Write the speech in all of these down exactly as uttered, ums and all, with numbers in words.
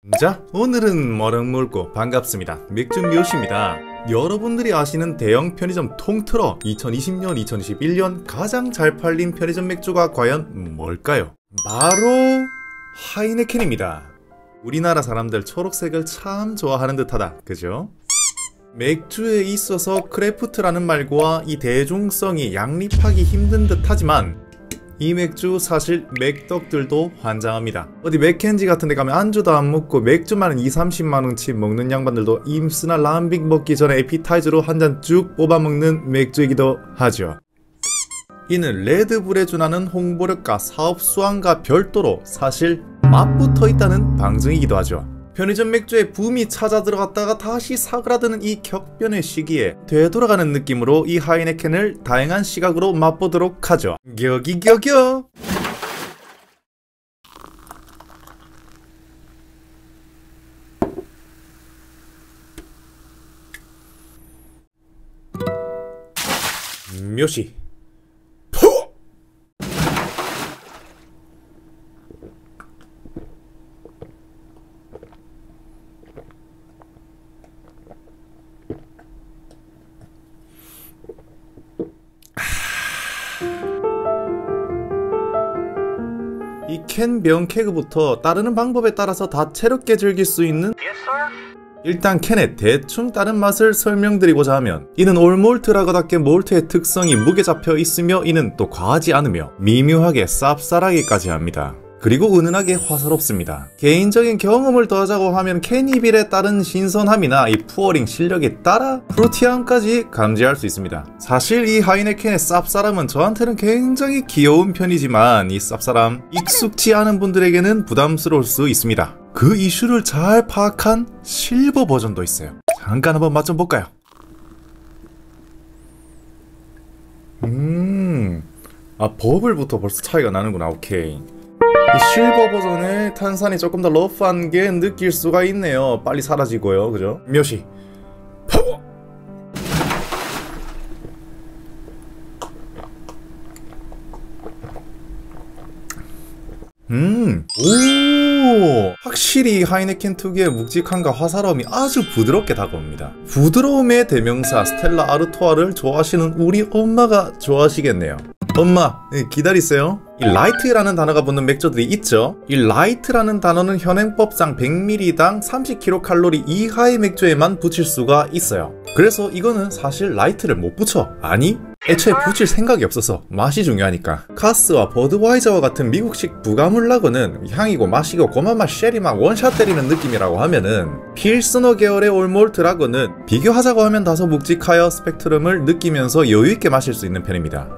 자, 오늘은 머랭물고 반갑습니다. 맥주묘시입니다. 여러분들이 아시는 대형 편의점 통틀어 이천이십 년, 이천이십일 년 가장 잘 팔린 편의점 맥주가 과연 뭘까요? 바로 하이네켄입니다. 우리나라 사람들 초록색을 참 좋아하는 듯하다, 그죠? 맥주에 있어서 크래프트라는 말과 이 대중성이 양립하기 힘든 듯하지만 이 맥주 사실 맥덕들도 환장합니다. 어디 맥켄지 같은 데 가면 안주도 안 먹고 맥주만 이삼십만 원치 먹는 양반들도 임스나 람빅 먹기 전에 에피타이저로 한 잔 쭉 뽑아 먹는 맥주이기도 하죠. 이는 레드불에 준하는 홍보력과 사업 수완과 별도로 사실 맛부터 있다는 방증이기도 하죠. 편의점 맥주에 붐이 찾아 들어갔다가 다시 사그라드는 이 격변의 시기에 되돌아가는 느낌으로 이 하이네켄을 다양한 시각으로 맛보도록 하죠. 겨기겨겨! 묘시 이 캔 명케그부터 따르는 방법에 따라서 다채롭게 즐길 수 있는 일단 캔의 대충 다른 맛을 설명드리고자 하면 이는 올몰트라고답게 몰트의 특성이 무게 잡혀 있으며 이는 또 과하지 않으며 미묘하게 쌉쌀하기까지 합니다. 그리고 은은하게 화사롭습니다. 개인적인 경험을 더하자고 하면 캔이빌에 따른 신선함이나 이 푸어링 실력에 따라 프루티함까지 감지할 수 있습니다. 사실 이 하이네켄의 쌉쌀함은 저한테는 굉장히 귀여운 편이지만 이 쌉쌀함 익숙치 않은 분들에게는 부담스러울 수 있습니다. 그 이슈를 잘 파악한 실버 버전도 있어요. 잠깐 한번 맛 좀 볼까요? 음... 아 버블부터 벌써 차이가 나는구나. 오케이. 이 실버 버전의 탄산이 조금 더 러프한 게 느낄 수가 있네요. 빨리 사라지고요, 그죠? 묘시 파워! 음, 오, 확실히 하이네켄 특유의 묵직함과 화사로움이 아주 부드럽게 다가옵니다. 부드러움의 대명사 스텔라 아르토아를 좋아하시는 우리 엄마가 좋아하시겠네요. 엄마, 기다리세요. 이 라이트라는 단어가 붙는 맥주들이 있죠. 이 라이트라는 단어는 현행법상 백 밀리리터당 삼십 킬로칼로리 이하의 맥주에만 붙일 수가 있어요. 그래서 이거는 사실 라이트를 못 붙여. 아니, 애초에 붙일 생각이 없어서 맛이 중요하니까. 카스와 버드와이저와 같은 미국식 부가물 라거는 향이고 맛이고 고만맛 쉐리만 원샷 때리는 느낌이라고 하면은 필스너 계열의 올몰트 라거는 비교하자고 하면 다소 묵직하여 스펙트럼을 느끼면서 여유있게 마실 수 있는 편입니다.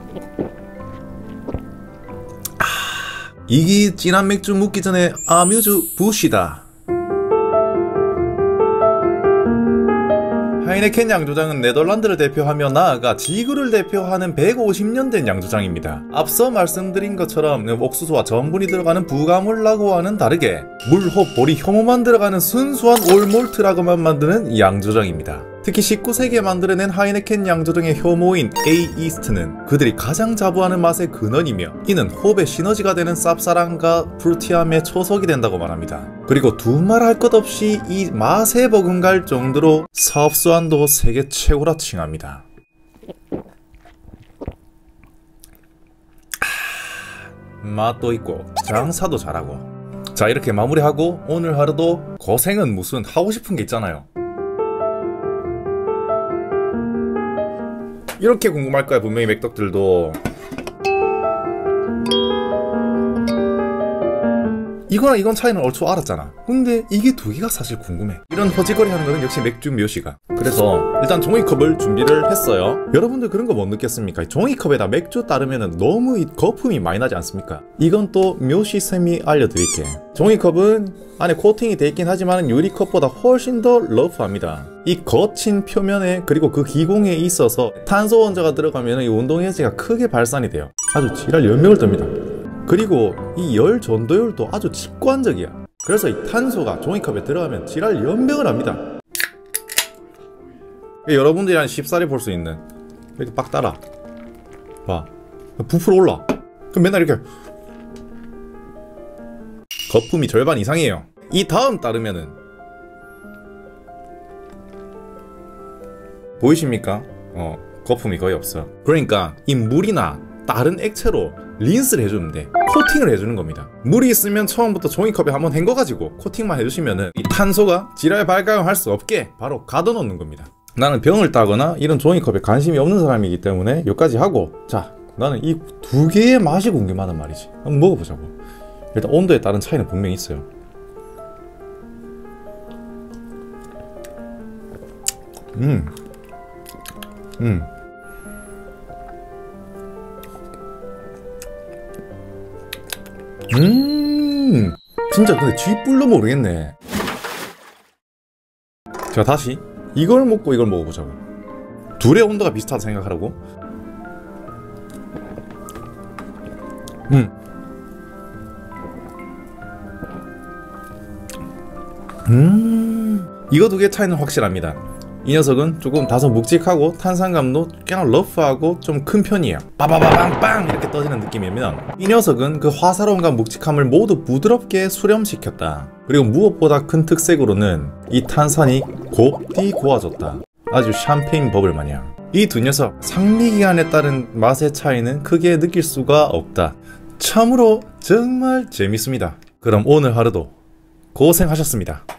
이게 진한 맥주 묻기 전에 아뮤즈 부시다. 하이네켄 양조장은 네덜란드를 대표하며 나아가 지구를 대표하는 백오십 년 된 양조장입니다. 앞서 말씀드린 것처럼 옥수수와 전분이 들어가는 부가물 라거와는 다르게 물, 홉, 보리, 효모만 들어가는 순수한 올몰트 라거만 만드는 양조장입니다. 특히 십구 세기에 만들어낸 하이네켄 양조장의 효모인 A 이스트는 그들이 가장 자부하는 맛의 근원이며 이는 홉의 시너지가 되는 쌉쌀함과 프루티함의 초석이 된다고 말합니다. 그리고 두말할 것 없이 이 맛에 버금갈 정도로 사업수완도 세계 최고라 칭합니다. 맛도 있고 장사도 잘하고. 자, 이렇게 마무리하고 오늘 하루도 고생은 무슨 하고 싶은 게 있잖아요. 이렇게 궁금할 거야, 분명히 맥덕들도. 이거랑 이건 차이는 얼추 알았잖아. 근데 이게 두 개가 사실 궁금해. 이런 허지거리 하는 거는 역시 맥주 묘시가. 그래서 일단 종이컵을 준비를 했어요. 여러분들 그런 거 못 느꼈습니까? 종이컵에다 맥주 따르면 너무 이 거품이 많이 나지 않습니까? 이건 또 묘시쌤이 알려드릴게. 종이컵은 안에 코팅이 돼 있긴 하지만 유리컵보다 훨씬 더 러프합니다. 이 거친 표면에 그리고 그 기공에 있어서 탄소 원자가 들어가면 이 운동 에너지가 크게 발산이 돼요. 아주 지랄 연명을 뜹니다. 그리고 이 열 전도율도 아주 직관적이야. 그래서 이 탄소가 종이컵에 들어가면 지랄 연병을 합니다. 여러분들이 한 쉽사리 볼 수 있는 이렇게 빡 따라 봐, 부풀어 올라. 그럼 맨날 이렇게 거품이 절반 이상이에요. 이 다음 따르면은 보이십니까? 어 거품이 거의 없어. 그러니까 이 물이나 다른 액체로 린스를 해주면 돼. 코팅을 해주는 겁니다. 물이 있으면 처음부터 종이컵에 한번 헹궈가지고 코팅만 해주시면은 이 탄소가 지랄 발광할 수 없게 바로 가둬놓는 겁니다. 나는 병을 따거나 이런 종이컵에 관심이 없는 사람이기 때문에 여기까지 하고, 자 나는 이 두 개의 맛이 궁금하단 말이지. 한번 먹어보자고. 일단 온도에 따른 차이는 분명히 있어요. 음, 음. 음, 진짜 근데 쥐뿔로 모르겠네. 자, 다시 이걸 먹고 이걸 먹어보자고. 둘의 온도가 비슷하다 생각하라고. 음, 음, 이거 두 개 차이는 확실합니다. 이 녀석은 조금 다소 묵직하고 탄산감도 꽤나 러프하고 좀 큰 편이에요. 빠바바방빵 이렇게 떠지는 느낌이면, 이 녀석은 그 화사로움과 묵직함을 모두 부드럽게 수렴시켰다. 그리고 무엇보다 큰 특색으로는 이 탄산이 곱디 고와졌다. 아주 샴페인 버블 마냥. 이 두 녀석 상미기한에 따른 맛의 차이는 크게 느낄 수가 없다. 참으로 정말 재밌습니다. 그럼 오늘 하루도 고생하셨습니다.